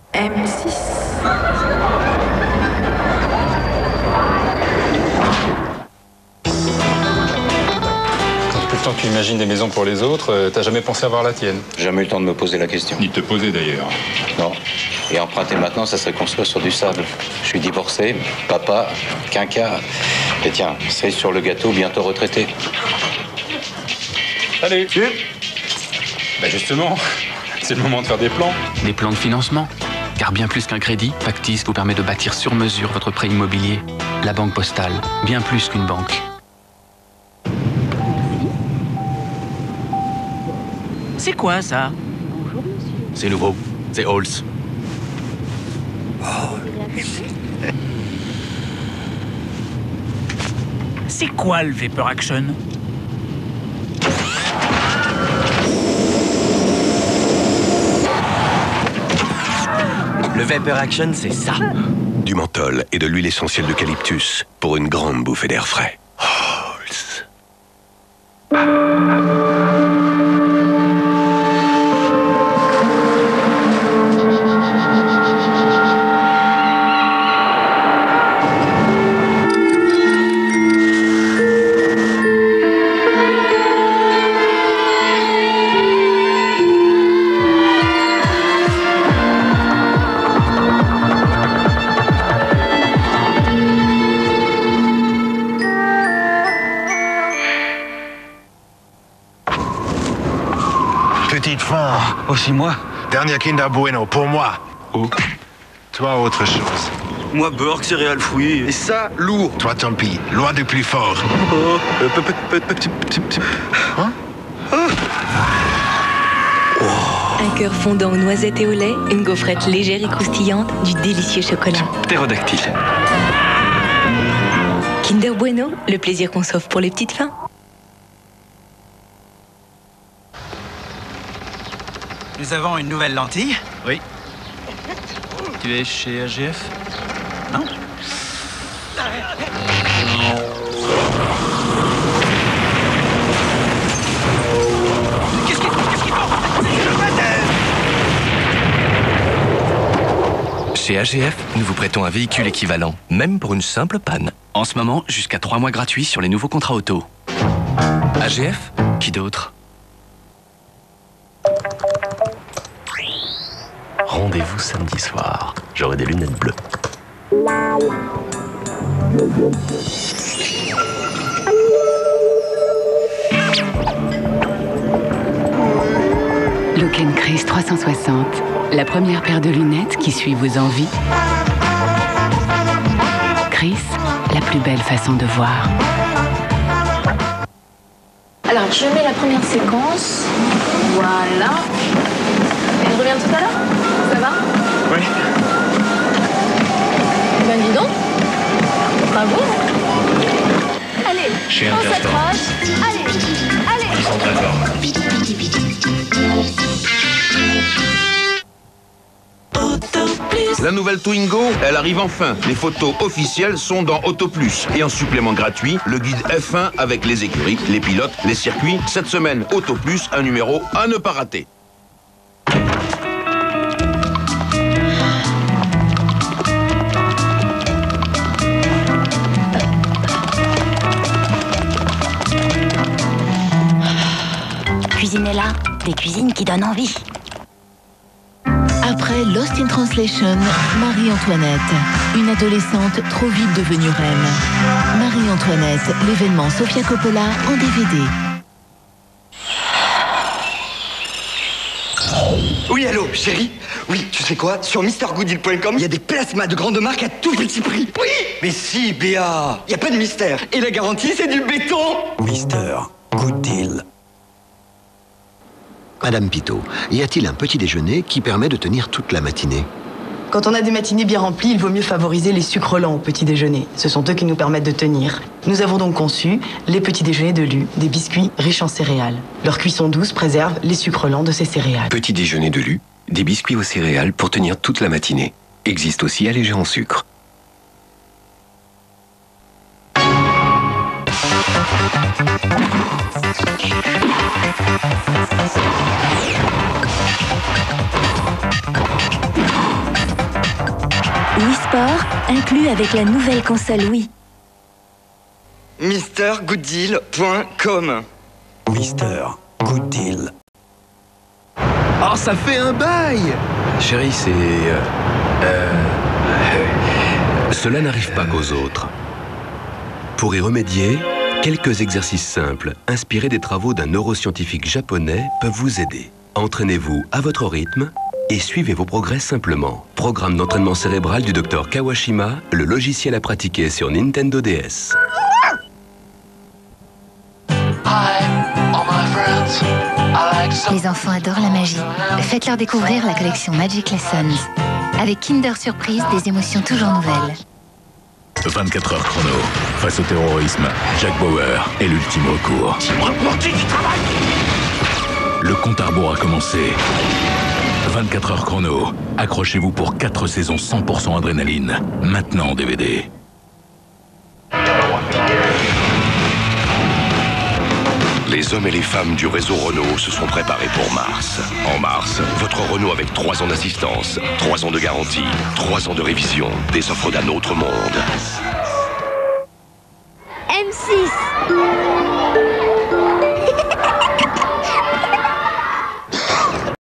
M6. Tout le temps que tu imagines des maisons pour les autres, t'as jamais pensé avoir la tienne? Jamais eu le temps de me poser la question. Ni de te poser d'ailleurs. Non. Et emprunter maintenant, ça serait construire sur du sable. Je suis divorcé, papa, quinquas. Et tiens, cerise sur le gâteau, bientôt retraité. Salut. Bah justement, c'est le moment de faire des plans. Des plans de financement. Car bien plus qu'un crédit, Pactis vous permet de bâtir sur mesure votre prêt immobilier. La Banque Postale, bien plus qu'une banque. C'est quoi ça? C'est nouveau, c'est Halls. C'est quoi le Vapor Action? Le Vapor Action, c'est ça. Du menthol et de l'huile essentielle d'eucalyptus pour une grande bouffée d'air frais. Halls. Petite faim. Aussi moi. Dernier Kinder Bueno pour moi. Oh. Toi, autre chose. Moi, beurre, céréales, fruits. Et ça, lourd. Toi, tant pis. Loi du plus fort. Oh. Hein? Un cœur fondant aux noisettes et au lait, une gaufrette légère et croustillante, du délicieux chocolat. Ptérodactyle. Kinder Bueno, le plaisir qu'on s'offre pour les petites fins. Nous avons une nouvelle lentille. Oui. Tu es chez AGF? Non? Qu'est-ce qu'il Chez AGF, nous vous prêtons un véhicule équivalent, même pour une simple panne. En ce moment, jusqu'à 3 mois gratuits sur les nouveaux contrats auto. AGF? Qui d'autre? Rendez-vous samedi soir. J'aurai des lunettes bleues. Look & Chris 360, la première paire de lunettes qui suit vos envies. Chris, la plus belle façon de voir. Alors, je mets la première séquence. Voilà. Et je reviens tout à l'heure? Ça va? Oui. Eh ben, dis donc. Bravo. Allez, Chez on Interstore. s'accroche. Allez, La nouvelle Twingo, elle arrive enfin. Les photos officielles sont dans Auto Plus. Et en supplément gratuit, le guide F1 avec les écuries, les pilotes, les circuits. Cette semaine, Auto Plus, un numéro à ne pas rater. Cuisinez-là, des cuisines qui donnent envie. Après Lost in Translation, Marie-Antoinette, une adolescente trop vite devenue reine. Marie-Antoinette, l'événement Sofia Coppola en DVD. Oui, allô, chérie? Oui, tu sais quoi? Sur MrGoodDeal.com, il y a des plasmas de grande marque à tout petit prix. Oui! Mais si, Béa! Il n'y a pas de mystère. Et la garantie, c'est du béton! Mister Good Deal. Madame Pitot, y a-t-il un petit déjeuner qui permet de tenir toute la matinée? Quand on a des matinées bien remplies, il vaut mieux favoriser les sucres lents au petit déjeuner. Ce sont eux qui nous permettent de tenir. Nous avons donc conçu les petits déjeuners de Lu, des biscuits riches en céréales. Leur cuisson douce préserve les sucres lents de ces céréales. Petit déjeuner de Lu, des biscuits aux céréales pour tenir toute la matinée. Existe aussi allégé en sucre. Wii Sport, inclus avec la nouvelle console Wii. MrGoodDeal.com. Mister Good Deal. Oh, ça fait un bail! Chérie, c'est... Cela n'arrive pas qu'aux autres. Pour y remédier, quelques exercices simples, inspirés des travaux d'un neuroscientifique japonais, peuvent vous aider. Entraînez-vous à votre rythme et suivez vos progrès simplement. Programme d'entraînement cérébral du Dr Kawashima, le logiciel à pratiquer sur Nintendo DS. Les enfants adorent la magie. Faites-leur découvrir la collection Magic Lessons. Avec Kinder Surprise, des émotions toujours nouvelles. 24 heures chrono. Face au terrorisme, Jack Bauer est l'ultime recours. Le compte à rebours a commencé. 24 heures chrono. Accrochez-vous pour 4 saisons 100% adrénaline. Maintenant en DVD. Les hommes et les femmes du réseau Renault se sont préparés pour Mars. En mars, votre Renault avec 3 ans d'assistance, 3 ans de garantie, 3 ans de révision, des offres d'un autre monde.